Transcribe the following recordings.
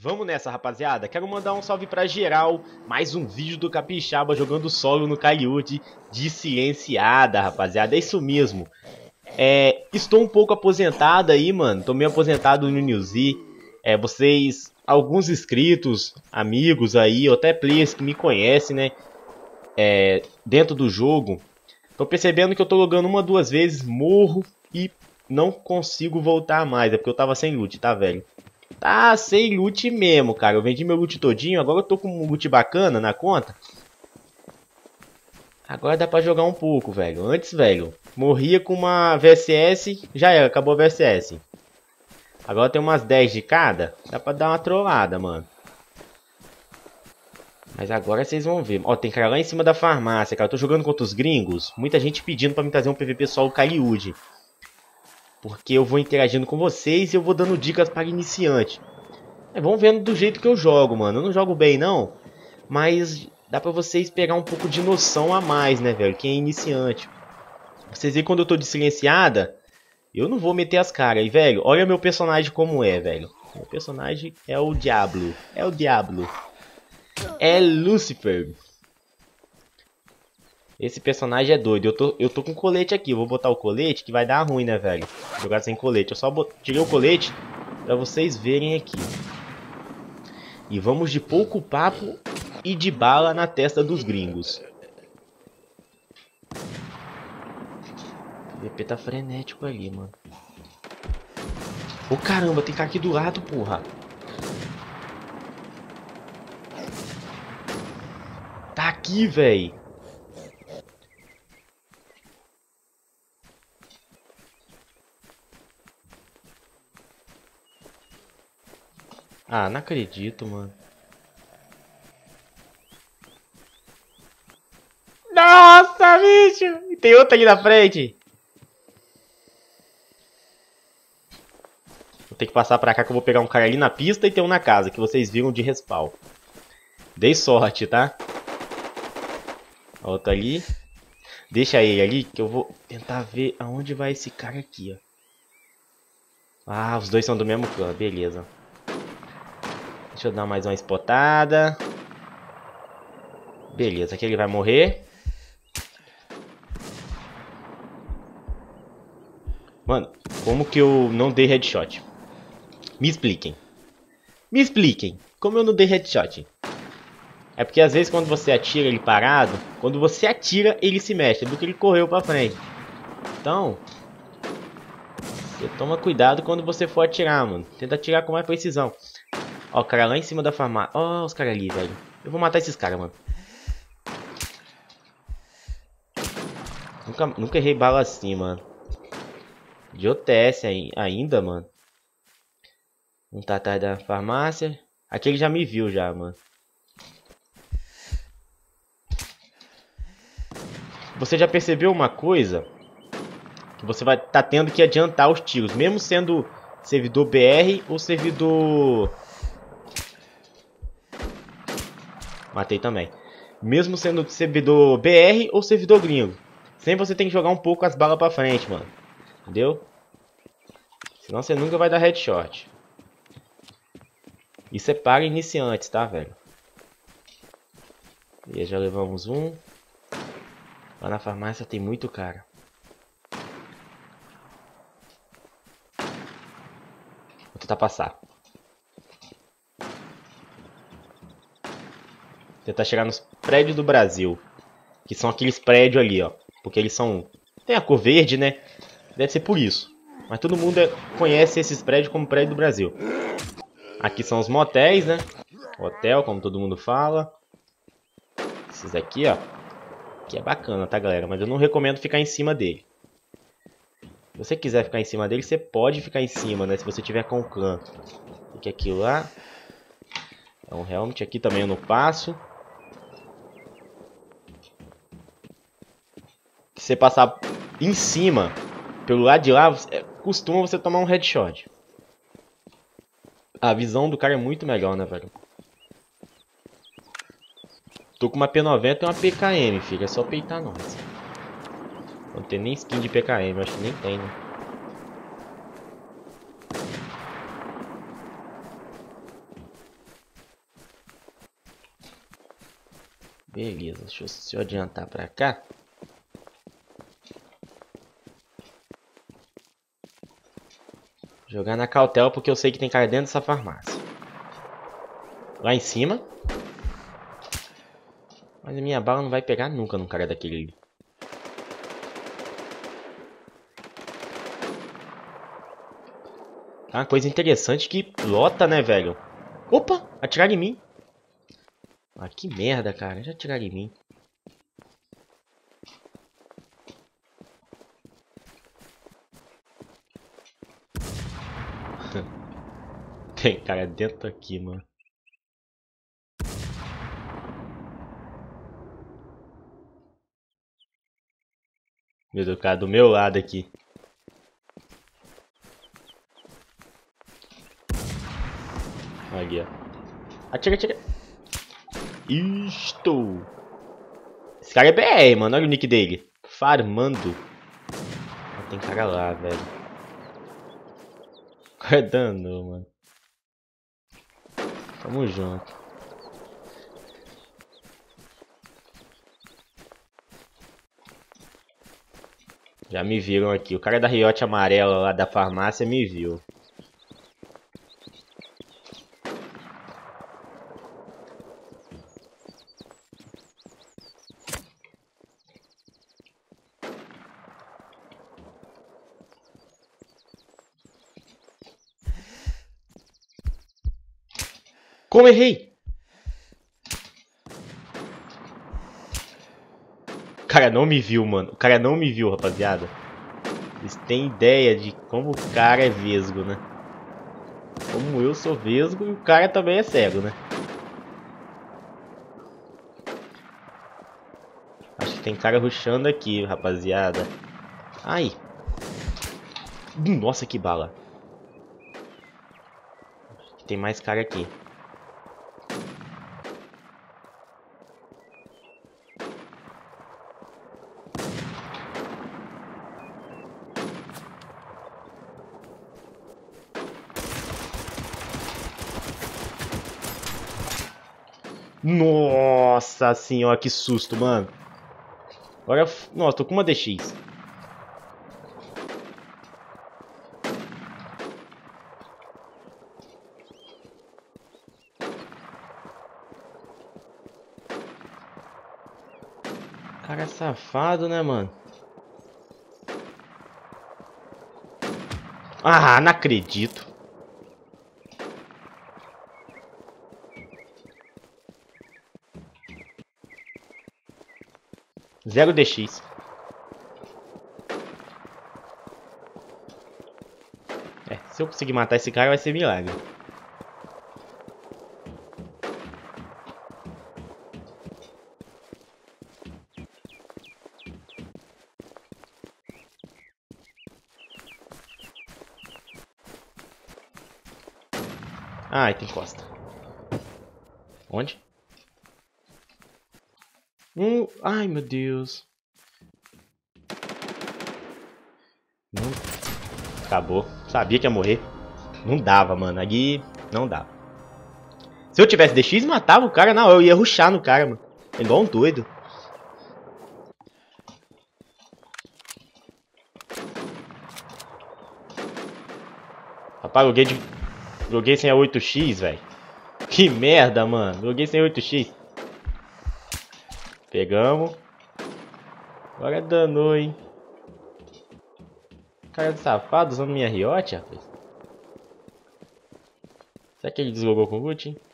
Vamos nessa, rapaziada. Quero mandar um salve pra geral. Mais um vídeo do Capixaba jogando solo no Kaliud de Cienciada, rapaziada. É isso mesmo. Estou um pouco aposentado aí, mano. Tô meio aposentado no Newzy. Vocês, alguns inscritos, amigos aí, ou até players que me conhecem, né? Dentro do jogo. Tô percebendo que eu tô jogando uma, duas vezes, morro e não consigo voltar mais. É porque eu tava sem loot, tá, velho? Tá sem loot mesmo, cara. Eu vendi meu loot todinho. Agora eu tô com um loot bacana na conta. Agora dá pra jogar um pouco, velho. Antes, velho, morria com uma VSS. Já era, acabou a VSS. Agora tem umas 10 de cada. Dá pra dar uma trollada, mano. Mas agora vocês vão ver. Ó, tem cara lá em cima da farmácia, cara. Eu tô jogando contra os gringos. Muita gente pedindo pra me trazer um PVP solo Kaliud. Porque eu vou interagindo com vocês e eu vou dando dicas para iniciante. Vão vendo do jeito que eu jogo, mano. Eu não jogo bem, não. Mas dá pra vocês pegar um pouco de noção a mais, né, velho? Quem é iniciante. Vocês veem quando eu tô de silenciada, eu não vou meter as caras. E, velho, olha meu personagem como é, velho. Meu personagem é o Diablo. É o Diablo. É Lucifer. Esse personagem é doido. Eu tô com colete aqui. Eu vou botar o colete que vai dar ruim, né, velho? Jogar sem colete. Eu só tirei o colete pra vocês verem aqui. E vamos de pouco papo e de bala na testa dos gringos. O VP tá frenético ali, mano. Ô, caramba, tem cara aqui do lado, porra. Tá aqui, velho. Ah, não acredito, mano. Nossa, bicho! E tem outro ali na frente. Vou ter que passar pra cá que eu vou pegar um cara ali na pista e tem um na casa, que vocês viram de respawn. Dei sorte, tá? Outro ali. Deixa ele ali que eu vou tentar ver aonde vai esse cara aqui, ó. Ah, os dois são do mesmo clã, beleza. Deixa eu dar mais uma spotada. Beleza, aqui ele vai morrer. Mano, como que eu não dei headshot? Me expliquem. Me expliquem. Como eu não dei headshot? É porque às vezes quando você atira ele parado, quando você atira ele se mexe, do que ele correu pra frente. Então, você toma cuidado quando você for atirar, mano. Tenta atirar com mais precisão. Ó, o cara lá em cima da farmácia. Ó, os caras ali, velho. Eu vou matar esses caras, mano. Nunca errei bala assim, mano. De OTS ainda, mano. Um tá atrás da farmácia. Aqui ele já me viu já, mano. Você já percebeu uma coisa? Que você vai tá tendo que adiantar os tiros. Mesmo sendo servidor BR ou servidor... Matei também. Mesmo sendo servidor BR ou servidor gringo. Sempre você tem que jogar um pouco as balas pra frente, mano. Entendeu? Senão você nunca vai dar headshot. Isso é para iniciantes, tá, velho? E já levamos um. Lá na farmácia tem muito cara. Vou tentar passar. Tentar chegar nos prédios do Brasil. Que são aqueles prédios ali, ó. Porque eles são... Tem a cor verde, né? Deve ser por isso. Mas todo mundo conhece esses prédios como prédio do Brasil. Aqui são os motéis, né? Hotel, como todo mundo fala. Esses aqui, ó. Aqui é bacana, tá, galera? Mas eu não recomendo ficar em cima dele. Se você quiser ficar em cima dele, você pode ficar em cima, né? Se você tiver com o clã. Fica aqui lá. É um helmet. Aqui também eu não passo. Se você passar em cima, pelo lado de lá, costuma você tomar um headshot. A visão do cara é muito melhor, né, velho? Tô com uma P90 e uma PKM, filho. É só peitar nós. Não tem nem skin de PKM, acho que nem tem, né? Beleza, deixa eu adiantar pra cá. Jogar na cautela porque eu sei que tem cara dentro dessa farmácia. Lá em cima. Mas a minha bala não vai pegar nunca num cara daquele ali. Tá uma coisa interessante que lota, né, velho? Opa! Atiraram em mim. Ah, que merda, cara. Já atiraram em mim. Tem cara dentro aqui, mano. Meu Deus, cara do meu lado aqui. Ali, ó. Atira, atira. Isto. Esse cara é BR, mano. Olha o nick dele. Farmando. Ah, tem cara lá, velho. O cara danou, mano. Tamo junto. Já me viram aqui. O cara da Riote amarela lá da farmácia me viu. Como errei? O cara não me viu, mano. O cara não me viu, rapaziada. Vocês têm ideia de como o cara é vesgo, né? Como eu sou vesgo e o cara também é cego, né? Acho que tem cara rushando aqui, rapaziada. Ai. Nossa, que bala. Acho que tem mais cara aqui. Nossa senhora, que susto, mano. Agora, nossa, tô com uma DX. Cara é safado, né, mano? Ah, não acredito. Zero DX. É, se eu conseguir matar esse cara vai ser milagre. Ai, tem costa. Onde? Ai, meu Deus. Não. Acabou. Sabia que ia morrer. Não dava, mano. Ali não dava. Se eu tivesse DX, matava o cara. Não, eu ia rushar no cara, mano. É igual um doido. Rapaz, joguei sem a 8x, velho. Que merda, mano. Joguei sem 8x. Pegamos. Agora danou, hein. Cara de safado usando minha Riot, rapaz. Será que ele deslogou com o Gucci, hein?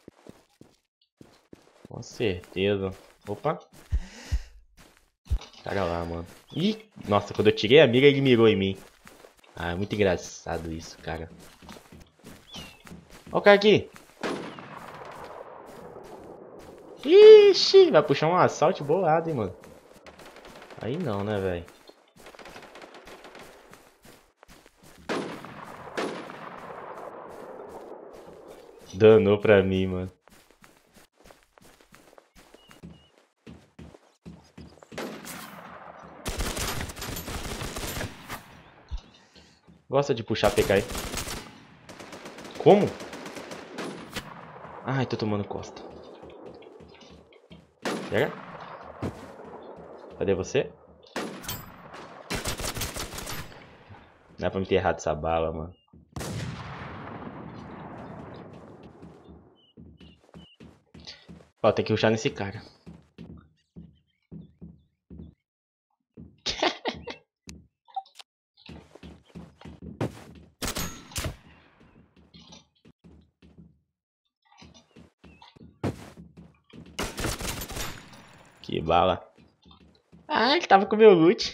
Com certeza. Opa. Cara lá, mano. Ih, nossa, quando eu tirei a mira, ele mirou em mim. Ah, é muito engraçado isso, cara. Ó o cara aqui. Ixi, vai puxar um assalto bolado, hein, mano. Aí não, né, velho. Danou pra mim, mano. Gosta de puxar PK. Como? Ai, tô tomando costa. Chega. Cadê você? Não é pra me ter errado essa bala, mano. Ó, tem que rushar nesse cara. Que bala. Ah, ele tava com meu loot.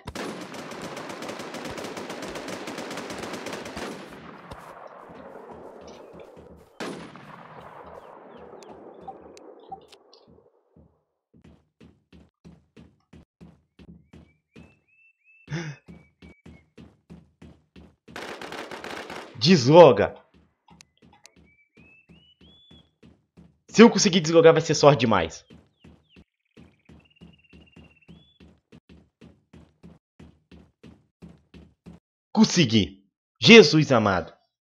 Desloga. Se eu conseguir deslogar vai ser sorte demais. Consegui. Jesus amado.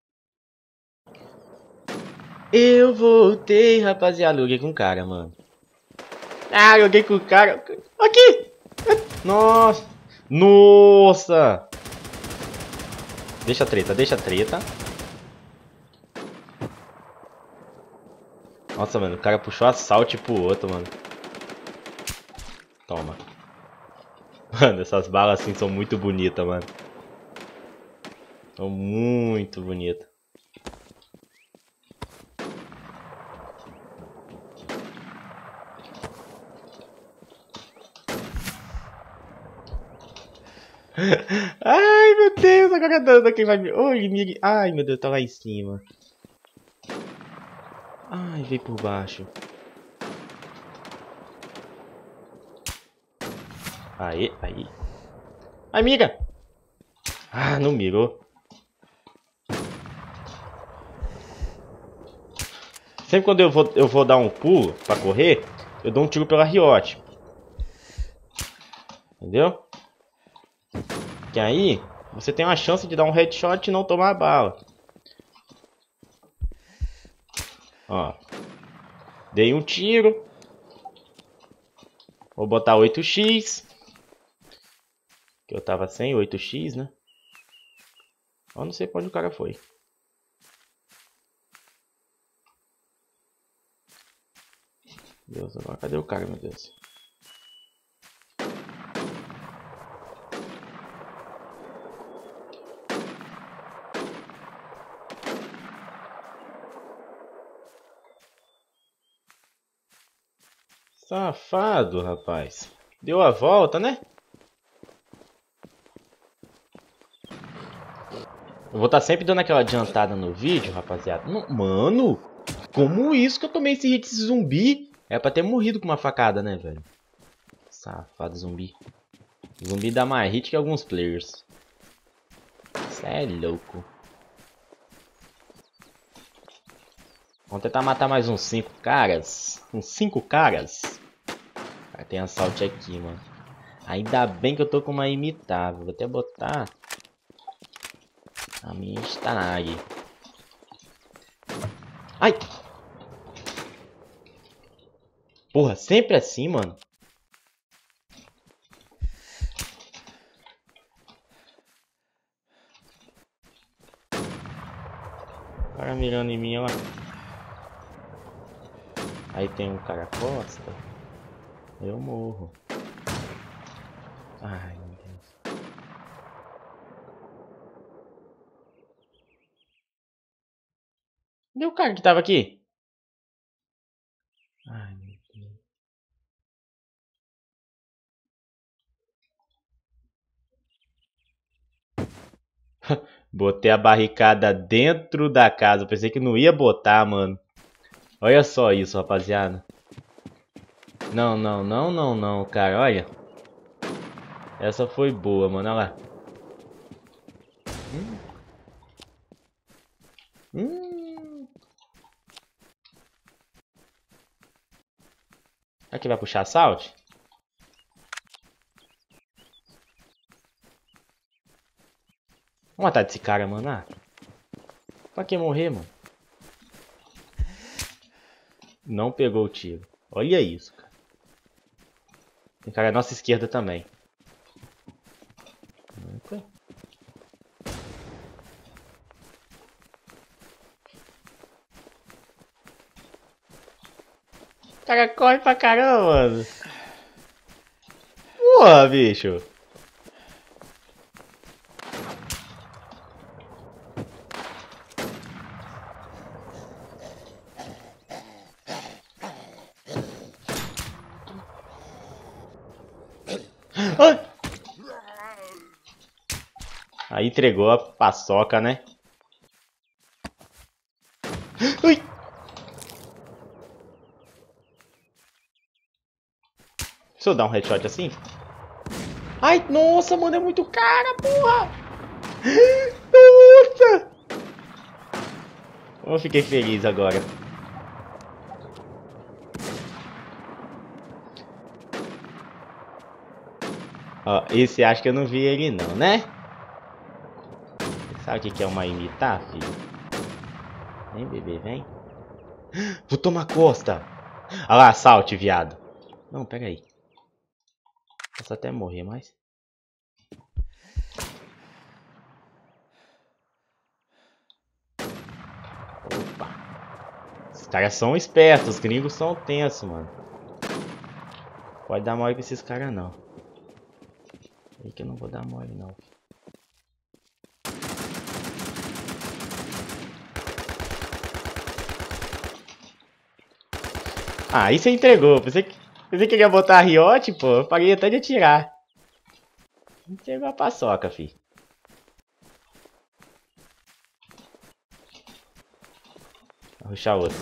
Eu voltei, rapaziada. Joguei com o cara, mano. Ah, joguei com o cara. Aqui. Nossa. Nossa. Deixa a treta, deixa a treta. Nossa, mano. O cara puxou assalto pro outro, mano. Toma. Mano, essas balas assim são muito bonitas, mano. São muito bonitas. Ai, meu Deus, agora dando quem vai me... Oh, inimigo. Ai, meu Deus, tá lá em cima. Ai, veio por baixo. Aí, aí. Amiga! Ah, não mirou. Sempre quando eu vou dar um pulo pra correr, eu dou um tiro pela Riot. Entendeu? Que aí, você tem uma chance de dar um headshot e não tomar a bala. Ó. Dei um tiro. Vou botar 8x. Que eu tava sem 8x, né? Eu não sei pra onde o cara foi. Deus, agora cadê o cara, meu Deus? Safado, rapaz. Deu a volta, né? Eu vou estar sempre dando aquela adiantada no vídeo, rapaziada. Mano, como isso que eu tomei esse hit zumbi? É pra ter morrido com uma facada, né, velho? Safado zumbi. Zumbi dá mais hit que alguns players. Cê é louco. Vamos tentar matar mais uns 5 caras. Uns 5 caras. Ah, tem assalto aqui, mano. Ainda bem que eu tô com uma imitável. Vou até botar a minha Stag. Ai! Porra, sempre assim, mano. O cara mirando em mim, ó. Aí tem um cara costa. Eu morro. Ai, meu Deus. Cadê o cara que tava aqui? Ai, meu Deus. Botei a barricada dentro da casa. Eu pensei que não ia botar, mano. Olha só isso, rapaziada. Não, não, não, não, não, cara. Olha. Essa foi boa, mano. Olha lá. Aqui vai puxar assalto? Vamos matar desse cara, mano. Ah, pra que morrer, mano? Não pegou o tiro. Olha isso, cara. Tem cara à nossa esquerda também. O cara corre pra caramba, mano. Porra, bicho. Ai. Aí entregou a paçoca, né? Ui. Se eu dar um headshot assim? Ai, nossa, mano, é muito cara, porra! Nossa! Eu fiquei feliz agora. Ó, esse acho que eu não vi ele não, né? Sabe o que é uma imitar, filho? Vem, bebê, vem. Vou tomar costa. Olha lá, salte, viado. Não, pega aí. Posso até morrer, mas... Opa. Os caras são espertos, os gringos são tensos, mano. Pode dar mole pra esses caras, não. Aí que eu não vou dar mole, não. Ah, aí você entregou. Pensei que ia botar a Riot, pô. Eu paguei até de atirar. Entregou a paçoca, fi. Vou rushar outro.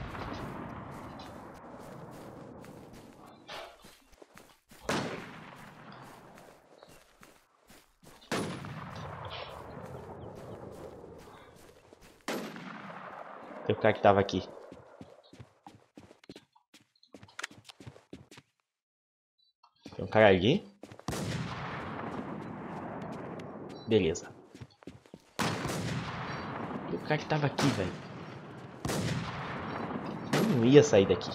Tem o cara que tava aqui. Tem um cara ali. Beleza. Tem o cara que tava aqui, velho. Eu não ia sair daqui.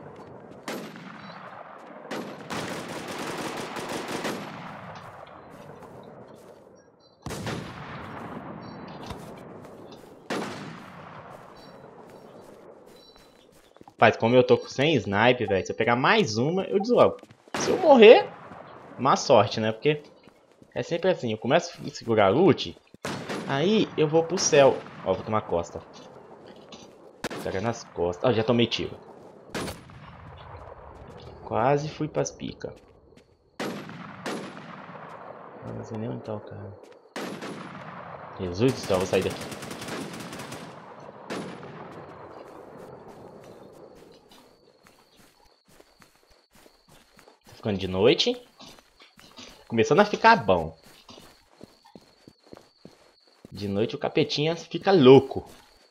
Rapaz, como eu tô sem snipe, velho. Se eu pegar mais uma, eu deslogo. Se eu morrer, má sorte, né? Porque é sempre assim. Eu começo a segurar loot. Aí eu vou pro céu. Ó, vou tomar costa. Pega nas costas. Ó, já tomei tiro. Quase fui pras picas. Não sei nem onde tá o cara. Jesus do céu, vou sair daqui. Tá ficando de noite. Começando a ficar bom. De noite o capetinha fica louco.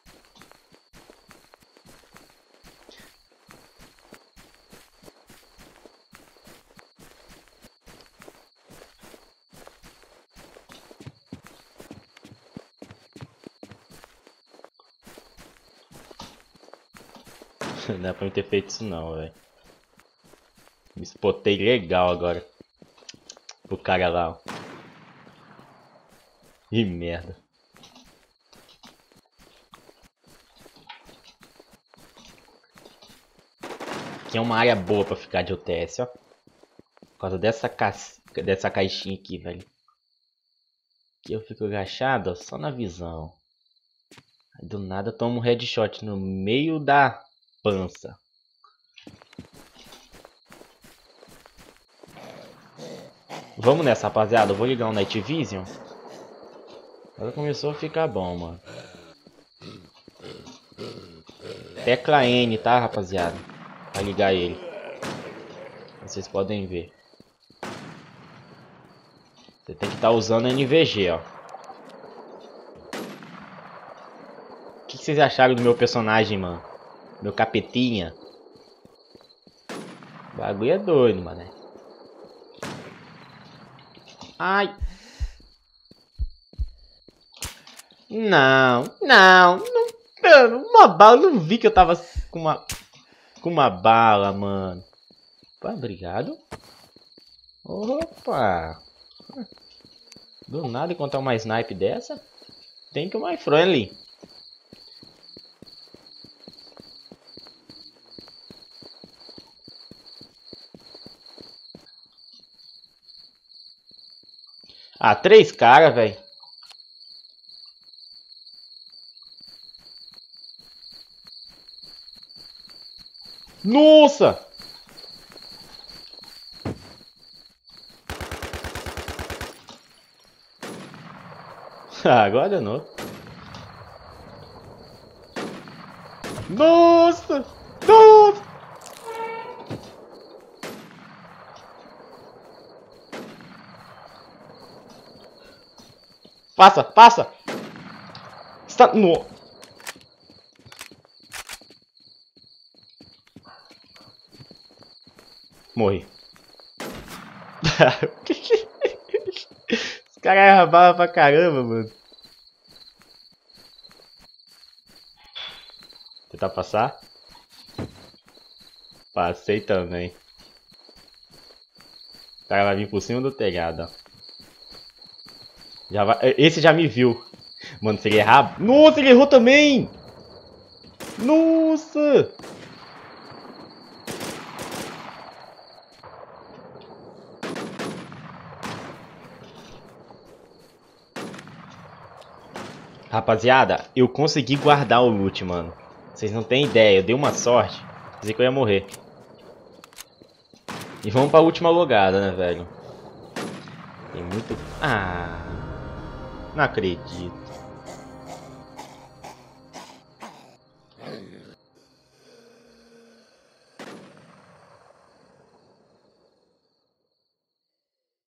Não dá pra eu ter feito isso não, velho. Me spotei legal agora. O cara lá, ó. Que merda. Aqui é uma área boa pra ficar de UTS, ó. Por causa dessa caixinha aqui, velho. Aqui eu fico agachado, ó, só na visão. Aí do nada eu tomo um headshot no meio da pança. Vamos nessa, rapaziada. Eu vou ligar o Night Vision. Agora começou a ficar bom, mano. Tecla N, tá, rapaziada? Pra ligar ele. Vocês podem ver. Você tem que estar usando NVG, ó. O que vocês acharam do meu personagem, mano? Meu capetinha. O bagulho é doido, mano. Ai. Não. Mano, uma bala. Eu não vi que eu tava com uma bala, mano. Pô, obrigado. Opa! Do nada encontrar uma snipe dessa? Tem que my friendly. Ah, 3 caras, velho. Nossa! Agora não. Nossa! Nossa! Passa, passa! Está no. Morri. Os caras erram bala pra caramba, mano. Tentar passar? Passei também. O cara vai vir por cima do telhado, ó. Já vai... Esse já me viu. Mano, se ele errar... Nossa, ele errou também! Nossa! Rapaziada, eu consegui guardar o loot, mano. Vocês não têm ideia, eu dei uma sorte. Pensei que eu ia morrer. E vamos pra última logada, né, velho? Tem muito... Ah... Não acredito.